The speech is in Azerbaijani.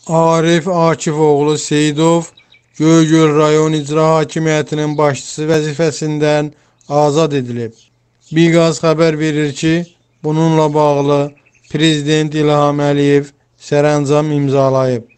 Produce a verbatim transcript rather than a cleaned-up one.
Arif Akifoğlu Seyidov Göygöl rayon icra hakimiyyətinin başçısı vəzifəsindən azad edilib. Biqaz xəbər verir ki, bununla bağlı Prezident İlham Əliyev sərəncam imzalayıb.